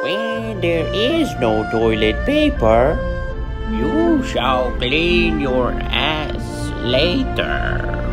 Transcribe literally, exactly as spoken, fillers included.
When there is no toilet paper, you shall clean your ass later.